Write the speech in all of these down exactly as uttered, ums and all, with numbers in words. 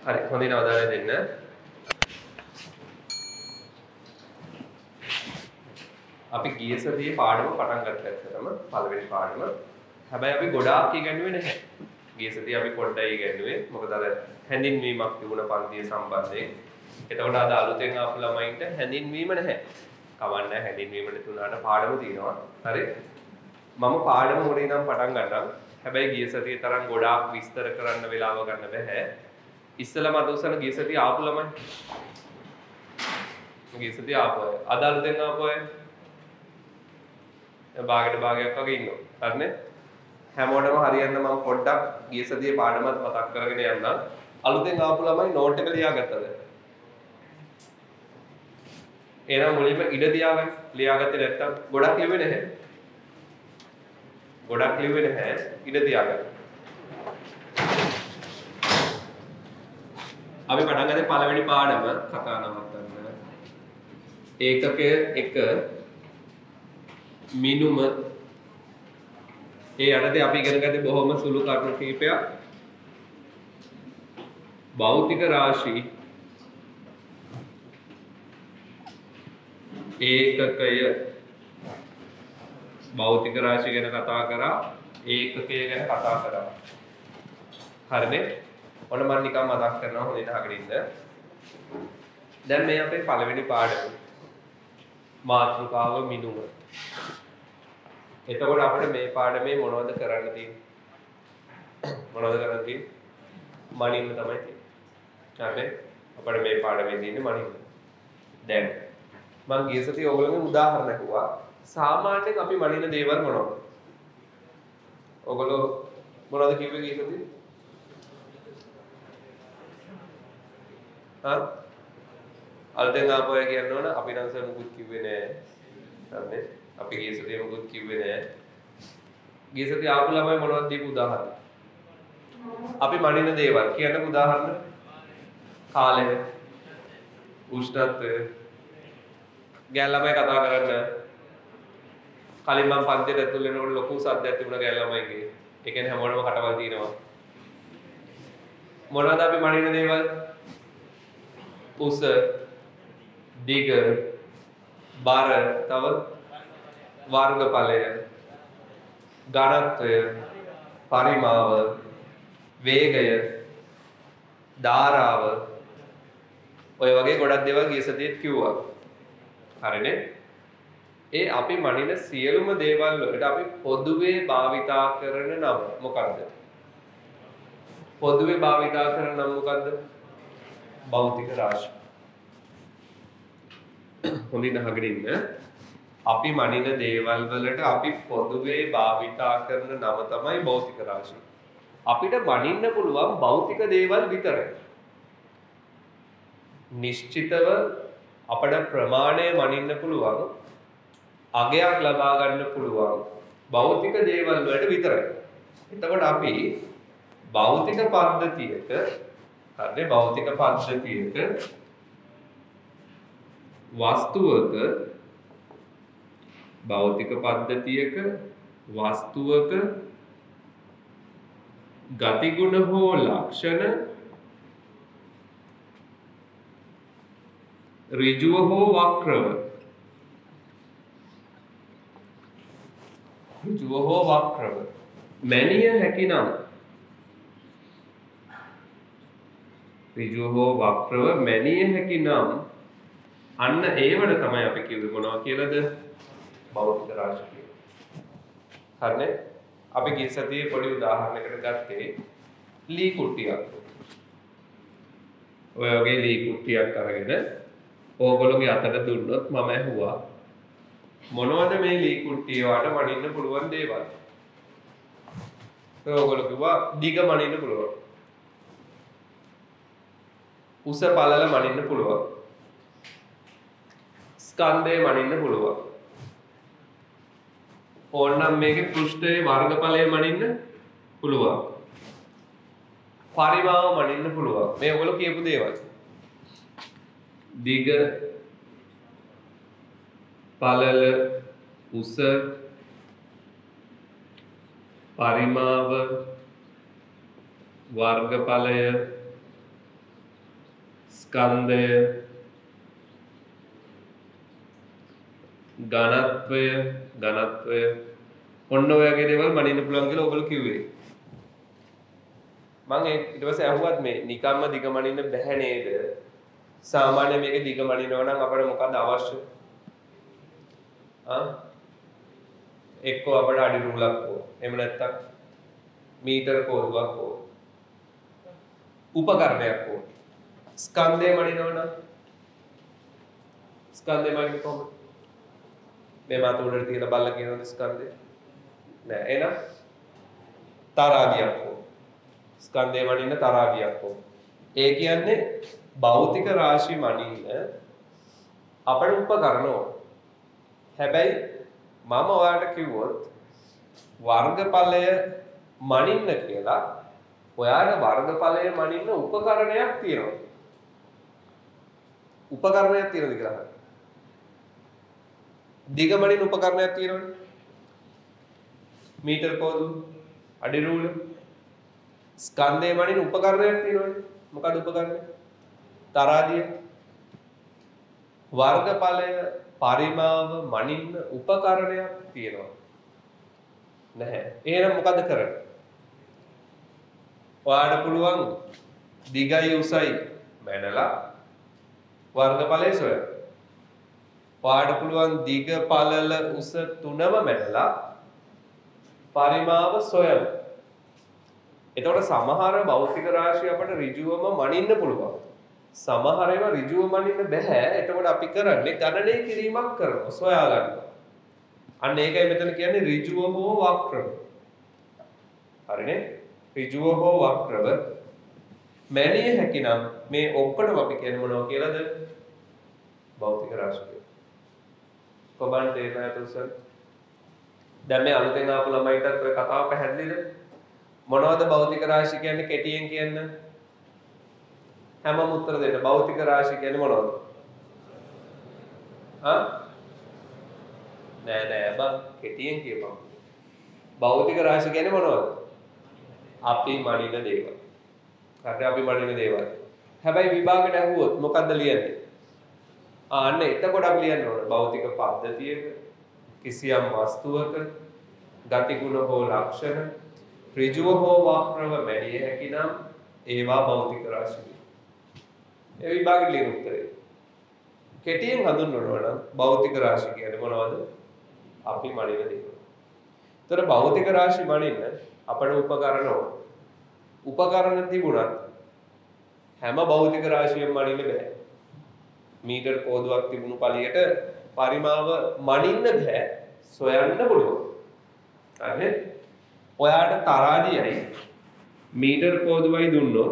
හරි හොඳින් අවධානය දෙන්න. අපි ගිය සතියේ පාඩම පටන් ගත්තා ඇත්තටම පළවෙනි පාඩම. හැබැයි අපි ගොඩාක් ඉගෙනුවේ නැහැ. ගිය සතියේ අපි පොඩ්ඩයි ඉගෙනුවේ. මොකද අර හැඳින්වීමක් තිබුණ පන්තිය සම්බන්ධයෙන්. එතකොට අද අලුතෙන් ආපු ළමයින්ට හැඳින්වීම නැහැ. කවන්න හැඳින්වීම නැතුණාට පාඩම තියෙනවා. හරි. මම පාඩම මොලේ ඉඳන් පටන් ගන්නම්. හැබැයි ගිය සතියේ තරම් ගොඩාක් විස්තර කරන්න වෙලාව ගන්න බෑ. ඉස්සෙල්ලා මම උසන ගිය සතියේ ආපු ළමයි. ගිය සතියේ ආපු අය. අද අලුතෙන් ආපු අය. භාගයට භාගයක් වගේ ඉන්නවා. හරිනේ? හැමෝටම හරියන්න මම පොඩ්ඩක් ගිය සතියේ පාඩමත් මතක් කරගෙන යන්නම්. අලුතෙන් ආපු ළමයි නෝට් එක ලියාගත්තද? එහෙනම් මුලින්ම ඉඩ තියාගන්න. ලියාගත්තේ නැත්තම් ගොඩක් ලිව්වේ නැහැ. ගොඩක් ලිව්වේ නැහැ. ඉඩ තියාගන්න. අපි පටන් ගත්තේ පළවෙනි පාඩම කතා නවත්තන්න. ඒකකය එක මිනුම ඒ යටතේ අපි ඉගෙන ගත්තේ බොහොම සුළු කරුණු කිහිපයක්. භෞතික රාශි ඒකකය භෞතික රාශිය ගැන කතා කරා ඒකකය ගැන කතා කරා. හරිනේ? ඔන්න මම නිකන් මතක් කරනවා හොඳට අහගෙන ඉන්න. දැන් මේ අපේ පළවෙනි පාඩම මාතෘකාව මිනුම. එතකොට අපිට මේ පාඩමේ මොනවද කරන්න තියෙන්නේ? මොනවද කරන්න තියෙන්නේ? මනින්න තමයි තියෙන්නේ. හරිනේ? අපිට මේ පාඩමේ තියෙන්නේ මනින්න. දැන් මම ගිය සතියේ ඔයගොල්ලෝගෙන් උදාහරණ කිව්වා. සාමාන්‍යයෙන් අපි මනින දේවල් මොනවද? ඔයගොල්ලෝ මොනවද කිව්වේ ගිය සතියේ? හා? අලුතෙන් ආපු අය කියන්න ඕන අපි නම් සර් මුකුත් කිව්වේ නෑ. හරිනේ? අපි ගිය සතියේ මුකුත් කිව්වේ නෑ. ගිය සතියේ ආපු ළමයි මොනවද දීපු උදාහරණ? අපි මනින දේවල් කියන්න උදාහරණ. කාලය, උෂ්ණත්වය. ගෑල් ළමයි කතා කරන්න. කලින් මම පන්තියට ඇතුල් වෙනකොට ලොකු සද්දයක් තිබුණා ගෑල් ළමයිගේ. ඒ කියන්නේ හැමෝටම කටවල් තියෙනවා. මොනවද අපි මනින දේවල්? උස, දිග, බර, තව වර්ගඵලය, ඝනත්වය, පරිමාව, වේගය, ධාරාව ඔය වගේ ගොඩක් දේවල් ගිය සතියේත් කිව්වා. හරිනේ? ඒ අපි මනින සියලුම දේවල් වලට අපි පොදුවේ භාවිතා කරන නම මොකක්ද? පොදුවේ භාවිතා කරන නම මොකක්ද? භෞතික රාශි. හොඳින් අහගෙන ඉන්න. අපි මනින දේවල් වලට අපි පොදුවේ භාවිතා කරන නම තමයි භෞතික රාශි. අපිට මනින්න පුළුවන් භෞතික දේවල් විතරයි. නිශ්චිතව අපට ප්‍රමාණය මනින්න පුළුවන් අගයක් ලබා ගන්න පුළුවන් භෞතික දේවල් වලට විතරයි. එතකොට අපි භෞතික පද්ධතියක හරිනේ භෞතික පද්ධතියක වස්තුවක භෞතික පද්ධතියක වස්තුවක ගතිගුණ හෝ ලක්ෂණ ඍජුව හෝ වක්‍රව ඍජුව හෝ වක්‍රව මැනිය හැකිනම් ඍජුව හෝ වක්‍රව මැනිය හැකිනම් අන්න ඒවට තමයි අපි කිව්වේ මොනවා කියලාද? භෞතික රාශි කියලා. හරිනේ? අපි ගිය සතියේ පොඩි උදාහරණයකට ගත්තේ ලී කුට්ටියක්. ඔය වගේ ලී කුට්ටියක් අරගෙන ඕගොල්ලෝගේ අතට දුන්නොත් මම ඇහුවා මොනවද මේ ලී කුට්ටිය වලට මනින්න පුළුවන් දේවල්? ඒ ඕගොල්ලෝ කිව්වා දිග මනින්න පුළුවන්. උස පළල මනින්න පුළුවන්. ස්කන්ධය මනින්න පුළුවන්. ඕනනම් මේකේ පෘෂ්ඨයේ වර්ගඵලය මනින්න පුළුවන්. පරිමාව මනින්න පුළුවන්. මේ ඔයගොල්ලෝ කියපු දේවල්. දිග, පළල, උස, පරිමාව, වර්ගඵලය, ස්කන්ධය ඝනත්වය ඝනත්වය ඔන්න ඔය වගේ දේවල් මනින්න පුළුවන් කියලා ඔයගොල්ලෝ කිව්වේ. මම ඊට පස්සේ අහුවත් මේ නිකම්ම දිග මනින්න බැහැ නේද? සාමාන්‍ය මේක දිග මනිනවා නම් අපිට මොකක්ද අවශ්‍ය? ආ එක්කෝ අපිට අඩි රූලක් ඕන. එහෙම නැත්නම් මීටර කෝරුවක් ඕන. උපකරණයක් ඕන. ස්කන්ධය මනිනවා නම් ස්කන්ධය මනින්න කොහොමද? මේ මාත උඩට තියෙන බල්ල කියනද ස්කන්ධය? නෑ. එහෙනම් තරාදියක් ඕන. ස්කන්ධය මනින්න තරාදියක් ඕන. ඒ කියන්නේ භෞතික රාශි මනින්න අපේ උපකරණ ඕන. හැබැයි මම ඔයාලට කිව්වොත් වර්ගඵලය මනින්න කියලා ඔයාලට වර්ගඵලය මනින්න උපකරණයක් තියෙනවා. උපකරණයක් තියෙනවද කියලා අහන්න. දිග මනින්න උපකරණයක් තියෙනවනේ. මීටර කෝදු, අඩි රූල, ස්කන්ධය මනින්න උපකරණයක් තියෙනවනේ. මොකද උපකරණය? තරාදිය. වර්ගඵලය පරිමාව මනින්න උපකරණයක් තියෙනවා. නැහැ. එහෙනම් මොකද කරන්නේ? ඔයාලට පුළුවන් දිගයි උසයි මැනලා වර්ගඵලය සොයන්න. ඔයාලට පුළුවන් දිග පළල උස තුනම මැනලා පරිමාව සොයන්න. එතකොට සමහර භෞතික රාශි අපට ඍජුවම මනින්න පුළුවන්. සමහර ඒවා ඍජුව මනින්න බෑ. එතකොට අපි කරන්නේ ගණනය කිරීමක් කරනවා, සොයා ගන්නවා. අන්න ඒකයි මෙතන කියන්නේ ඍජුව හෝ වක්‍රව. හරිනේ? ඍජුව හෝ වක්‍රව මැනිය හැකිනම් මේ ඔක්කොටම අපි කියන්නේ මොනවා කියලාද? භෞතික රාශි. කොබන් තේරෙනවද උසන්? දැන් මේ අලුතෙන් ආපු ළමයිටත් ඔය කතාව පැහැදිලිද? මොනවද භෞතික රාශි කියන්නේ කෙටියෙන් කියන්න? හැමෝම උත්තර දෙන්න. භෞතික රාශි කියන්නේ මොනවද? ආ? නෑ නෑ බං කෙටියෙන් කියපන්. භෞතික රාශි කියන්නේ මොනවද? අපි මනින දේවල්. හරිද? අපි මනින දේවල්. හැබැයි විභාගයට අහුවොත් මොකද්ද ලියන්නේ? ආන්න එතකොට අපි ලියන්න ඕන භෞතික පද්ධතියක කිසියම් වස්තුවක ගතිගුණ හෝ ලක්ෂණ ඍජුව හෝ වක්‍රව මැනිය හැකි නම් ඒවා භෞතික රාශි. ඒ විභාගෙට ලියන උත්තරේ. කෙටියෙන් හඳුන්වනවා නම් භෞතික රාශි කියන්නේ මොනවද? අපි මනින දේවල්. ඒතර භෞතික රාශි මනින්න අපේ උපකරණ ඕන. උපකරණ තිබුණත් හැම භෞතික රාශියක්ම මනින්න බෑ. මීටර කෝදුවක් තිබුණු පළියට පරිමාව මනින්න බෑ. සොයන්න පුළුවන්. හරිද? ඔයාට තරාදියයි මීටර කෝදුවයි දුන්නොත්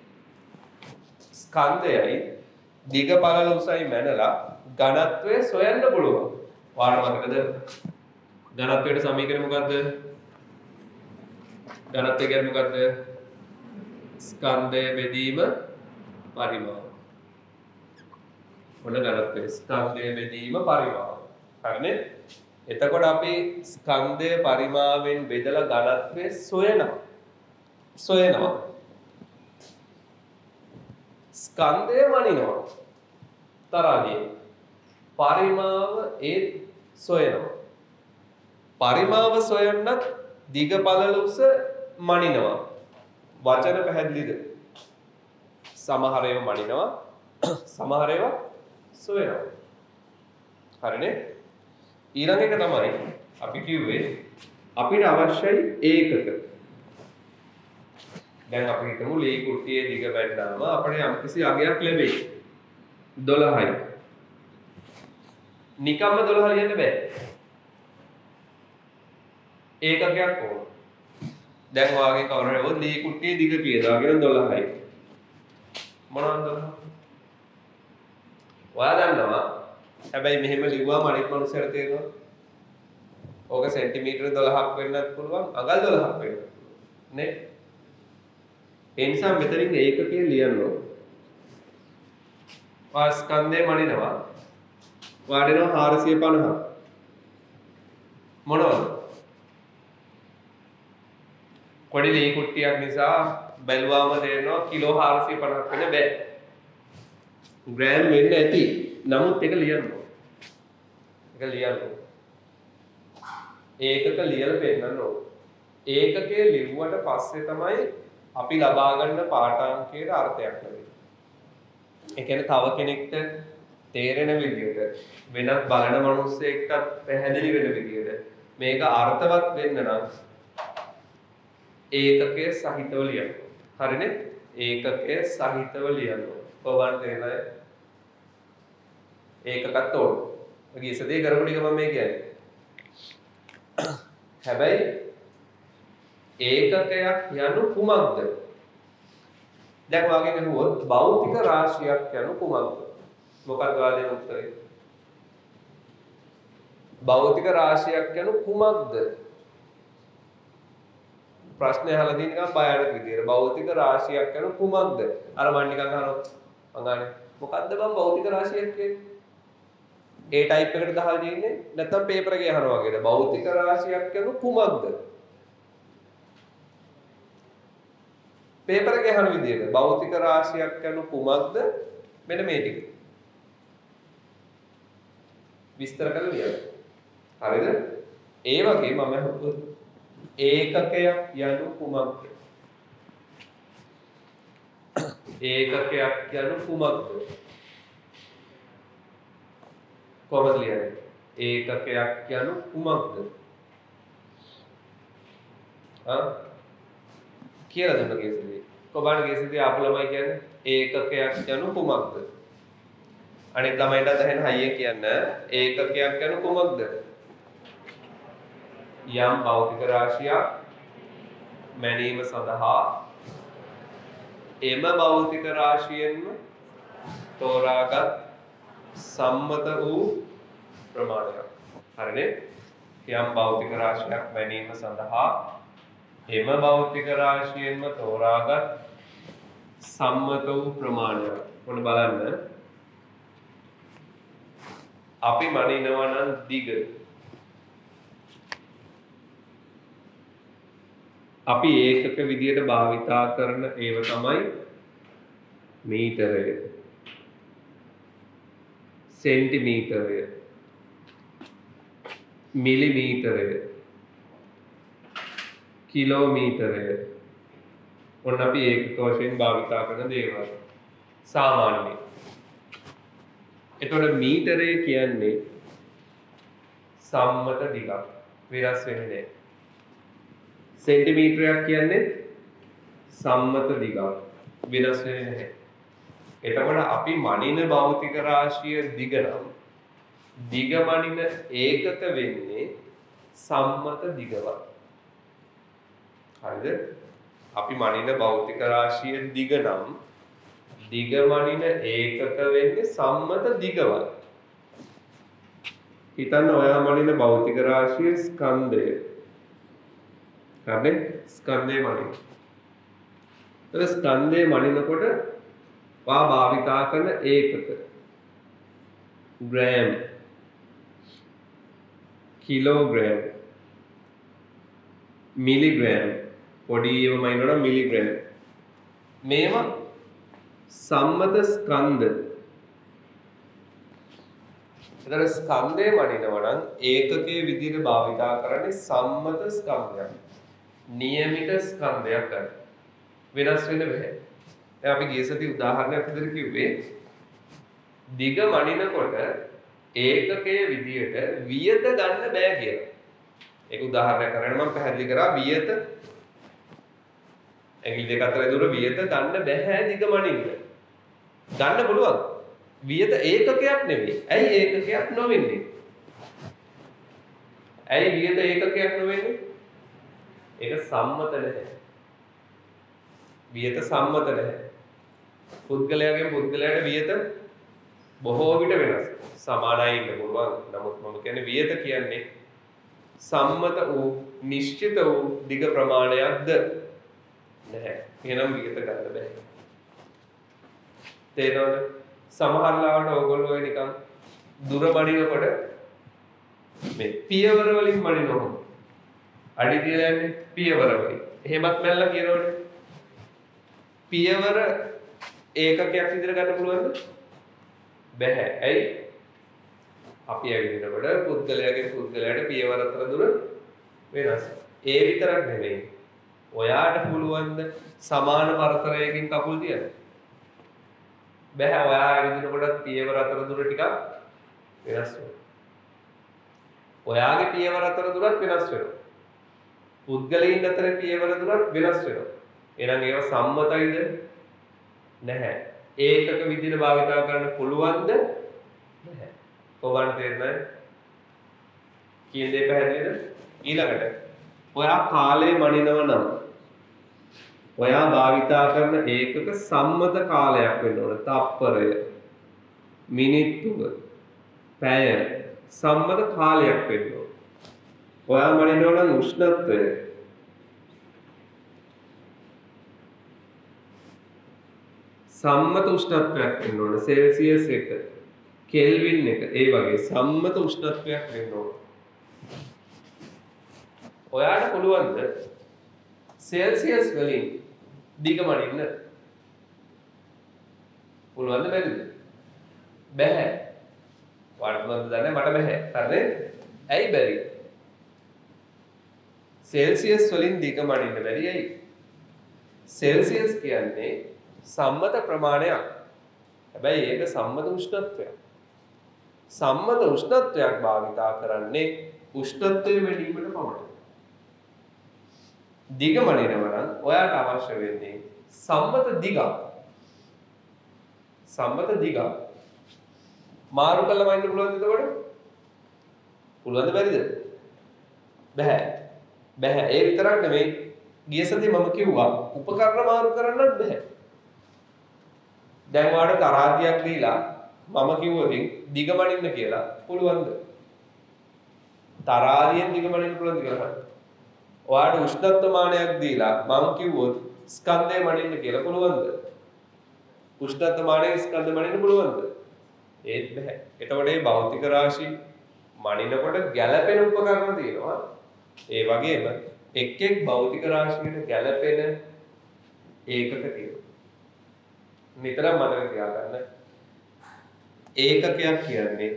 ස්කන්ධයයි දිග පළල උසයි මැනලා ඝනත්වය සොයන්න පුළුවන්. ඔයාලට මතකද? ඝනත්වයට සමීකරණය මොකද්ද? ඝනත්වය කියන්නේ මොකද්ද? ස්කන්ධය බෙදීම පරිමාව. ඔන්න ඝනත්වය ස්කන්ධය බෙදීම පරිමාව. හරිනේ? එතකොට අපි ස්කන්ධය පරිමාවෙන් බෙදලා ඝනත්වය සොයනවා. සොයනවා. ස්කන්ධය මනිනවා. තරාදිය. පරිමාව ඒ සොයනවා. පරිමාව සොයන්නත් දිග පළල උස මනිනවා. වචන පැහැදිලිද? සමහර ඒවා මනිනවා, සමහර ඒවා සොයනවා. හරිනේ? ඊළඟ එක තමයි අපි කිව්වේ අපිට අවශ්‍යයි ඒකක. දැන් අපි හිතමු ලී කුට්ටියේ දිග බැලුවාම අපිට යම්කිසි අගයක් ලැබෙයි. දොළහයි. නිකම්ම දොළහ ලියන්න බෑ. ඒකකයක් ඕන. දැන් ඔයාගේ කවුරු හරි ලී කුට්ටියේ දිග කියදාගෙන දොළහයි. මොනවද දොළහ? ඔයා දන්නවා. හැබැයි මෙහෙම ලිව්වම අනිත් මනුස්සයර තේරෙනවා. ඕක සෙන්ටිමීටර දොළහක් වෙන්නත් පුළුවන්, අඟල් දොළහක් වෙන්නත් පුළුවන්. නේ? ඒ නිසා මෙතනින් ඒකකයේ ලියන්න ඕන. වා ස්කන්ධය මනිනවා. වාඩිනවා හාරසිය පනහක්. මොනවද? කොඩි ලී කුට්ටියක් නිසා බැලුවාම තේරෙනවා කිලෝ හාරසිය පනහක් වෙන්න බෑ. ග්‍රෑම් වෙන්න ඇති. නමුත් ඒක ලියන්න ඕන. ඒක ලියන්න ඕන. ඒකක ලියලා පෙන්නන්න ඕන. ඒකකයේ ලිව්වට පස්සේ තමයි අපි ලබා ගන්න පාඨාංකයේ අර්ථයක් ලැබෙන්නේ. ඒ කියන්නේ තව කෙනෙක්ට තේරෙන විදිහට වෙනත් බලන මිනිස්සෙක්ට පැහැදිලි වෙන විදිහට මේක අර්ථවත් වෙන්න නම් ඒකකයේ සහිතව ලියන්න. හරිනේ? ඒකකයේ සහිතව ලියන්න. කොහොමද තේරෙන්නේ? ඒකකත් ඕන. ඔගේ ඉස්සදී කරපු ටික මම මේ කියන්නේ. හැබැයි ඒකකයක් යනු කුමක්ද? දැන් වාගෙන් අහුවොත් භෞතික රාශියක් යනු කුමක්ද? මොකක්ද වාදයේ උත්තරේ? භෞතික රාශියක් යනු කුමක්ද? ප්‍රශ්නේ අහලා තියෙන නිකන් බයන විදියට භෞතික රාශියක් යනු කුමක්ද? අර මම නිකන් අහනවා මං අහන්නේ මොකද්ද බං භෞතික රාශියක් කියන්නේ? ඒ ටයිප් එකට ගහලා තියෙන්නේ නැත්නම් පේපර් එකේ අහනවා වගේද? භෞතික රාශියක් යනු කුමක්ද? පේපර් එකේ අහන විදියට භෞතික රාශියක් යනු කුමක්ද? මෙන්න මේ ටික. විස්තර කරලා ලියන්න. හරිද? ඒ වගේ මම අහුවොත් ඒකකයක් යනු කුමක්ද? ඒකකයක් යනු කුමක්ද? කොහොමද ලියන්නේ? ඒකකයක් යනු කුමක්ද? ආ කියලා දුන්න කේසදී. කොබාන කේසදී ආපු ළමයි කියන්නේ ඒකකයක් යනු කුමක්ද? අනිත් ළමයින්ට දැනෙන හයියෙන් කියන්න ඒකකයක් යනු කුමක්ද? යම් භෞතික රාශියක් මැනීම සඳහා එම භෞතික රාශියෙන්ම තෝරාගත් සම්මත වූ ප්‍රමාණයක්. හරිනේ? යම් භෞතික රාශියක් මැනීම සඳහා එම භෞතික රාශියෙන්ම තෝරාගත් සම්මත වූ ප්‍රමාණයක්. මොන බලන්න. අපි මනිනවා නම් දිග. අපි ඒකක විදියට භාවිතා කරන ඒව තමයි මීටරය, සෙන්ටිමීටරය, මිලිමීටරය, කිලෝමීටරය. ඔන්න අපි ඒකක වශයෙන් භාවිතා කරන දේවල් සාමාන්‍යයෙන්. එතකොට මීටරය කියන්නේ සම්මත දිගක්, වෙනස් වෙන්නේ නැහැ. සෙන්ටිමීටරයක් කියන්නේ සම්මත දිගක්, වෙනස් වෙන්නේ නැහැ. එතකොට අපි මනින භෞතික රාශිය දිග නම් දිග මනින ඒකක වෙන්නේ සම්මත දිගවත්. හරිද? අපි මනින භෞතික රාශිය දිග නම් දිග මනින ඒකක වෙන්නේ සම්මත දිගවත්. හිතන්න ඔයා මනින භෞතික රාශිය ස්කන්ධය. හරිද? ස්කන්ධය මනින. ඒ ස්කන්ධය මනිනකොට වා භාවිතා කරන ඒකක ග්‍රෑම්, කිලෝග්‍රෑම්, මිලිග්‍රෑම්, පොඩි ඒවා මනිනවා නම් මිලිග්‍රෑම්. මේවා සම්මත ස්කන්ධ. එතන ස්කන්ධය මනිනවා නම් ඒකකයේ විදිහට භාවිතා කරන්නේ සම්මත ස්කන්ධයක්. නියමිත ස්කන්ධයක් ගන්න. වෙනස් වෙන්න බෑ. දැන් අපි ගිය සති උදාහරණයක් විදිහට කිව්වේ දිග මනිනකොට ඒකකයේ විදිහට වියත ගන්න බෑ කියලා. ඒක උදාහරණයක් කරගෙන මම පැහැදිලි කරා වියත ඇඟිලි දෙක අතර දුර වියත ගන්න බෑ දිග මනින්න. ගන්න පුළුවන්. වියත ඒකකයක් නෙවෙයි. ඇයි ඒකකයක් නොවෙන්නේ? ඇයි වියත ඒකකයක් නොවෙන්නේ? ඒක සම්මත නැහැ. වියත සම්මත නැහැ. පුද්ගලයාගෙන් පුද්ගලයාට වියත බොහෝ විට වෙනස්. සමානයි ඉන්න පුළුවන්. නමුත් මම කියන්නේ වියත කියන්නේ සම්මත වූ නිශ්චිත වූ දිග ප්‍රමාණයක්ද නැහැ. එහෙනම් වියත ගන්න බෑ. තේරෙනවද? සමහර ලාවට ඕගොල්ලෝ නිකන් දුර මනිනකොට මේ පියවර වලින් මනිනවා. අඩි තියලා යන්නේ පියවර වලින්. එහෙමත් මැල්ලා කියනවනේ. පියවර ඒකකයක් විදිහට ගන්න පුළුවන්ද? බැහැ. ඇයි? අපි ඇවිදිනකොට පුද්ගලයාගේ පුද්ගලයාට පියවර අතර දුර වෙනස්. ඒ විතරක් නෙමෙයි. ඔයාට පුළුවන් ද සමාන පරතරයකින් කකුල් තියන්න? බැහැ. ඔයා ඇවිදිනකොට පියවර අතර දුර ටිකක් වෙනස් වෙනවා. ඔයාගේ පියවර අතර දුරත් වෙනස් වෙනවා. පුද්ගලයන් අතර පියවර දුරත් වෙනස් වෙනවා. එහෙනම් ඒවා සම්මතයිද? නැහැ. ඒකක විදිහට භාවිතා කරන්න පුළුවන්ද? නැහැ. කොහොමද තේරෙන්නේ? කියන දේ පැහැදිලිද? ඊළඟට ඔයා කාලය මනිනව නම් ඔයා භාවිතා කරන ඒකක සම්මත කාලයක් වෙන්න ඕන. තප්පරය, මිනිත්තුව, පැය සම්මත කාලයක් වෙන්න ඕන. ඔයා මනිනව නම් උෂ්ණත්වය සම්මත උෂ්ණත්වයක් වෙන්න ඕන. සෙල්සියස් එක, කෙල්වින් එක, ඒ වගේ සම්මත උෂ්ණත්වයක් වෙන්න ඕන. ඔයාට පුළුවන්ද සෙල්සියස් වලින් දිග මනින්න? පුළුවන්ද බැරිද? බැහැ. ඔයාට පුළුවන්ද දන්නේ මට බැහැ. හරිද? ඇයි බැරි? සෙල්සියස් වලින් දිග මනින්න බැරි ඇයි? සෙල්සියස් කියන්නේ සම්මත ප්‍රමාණයක්. හැබැයි ඒක සම්මත උෂ්ණත්වයක්. සම්මත උෂ්ණත්වයක් භාවිතා කරන්නේ උෂ්ණත්වය වැඩිවීමට පමණයි. දිග මනිනවා නම් ඔයාට අවශ්‍ය වෙන්නේ සම්මත දිගක්. සම්මත දිගක්. මාරු කළා මනින්න පුළුවන්ද එතකොට? පුළුවන්ද බැරිද? බැහැ. බැහැ. ඒ විතරක් නෙමෙයි. ගිය සතියේ මම කිව්වා උපකරණ මාරු කරන්නත් බැහැ. දැන් ඔයාලට තරාදියක් දීලා මම කිව්වොතින් දිග මනින්න කියලා පුළුවන්ද? තරාදියෙන් දිග මනින්න පුළුවන්ද කියලා? ඔයාලට උෂ්ණත්ව මානයක් දීලා මම කිව්වොත් ස්කන්ධය මනින්න කියලා පුළුවන්ද? උෂ්ණත්ව මානයේ ස්කන්ධය මනින්න පුළුවන්ද? ඒත් බෑ. එතකොට මේ භෞතික රාශි මනිනකොට ගැළපෙන උපකරණ තියෙනවා. ඒ වගේම එක් එක් භෞතික රාශියකට ගැළපෙන ඒකක තියෙනවා. නිතරම මතක තියාගන්න. ඒකකයක් කියන්නේ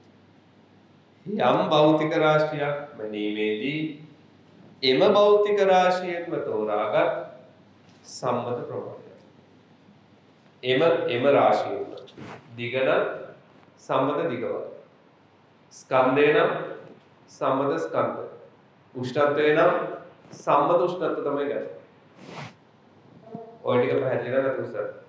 යම් භෞතික රාශියක් මැනීමේදී එම භෞතික රාශියෙන්ම තෝරාගත් සම්මත ප්‍රමාණය. එම එම රාශියෙන්ම දිගන සම්මත දිගව. ස්කන්ධය නම් සම්මත ස්කන්ධ. උෂ්ණත්වය නම් සම්මත උෂ්ණත්ව තමයි ගන්න. ඔය ටික පැහැදිලි කරගන්න උත්සාහ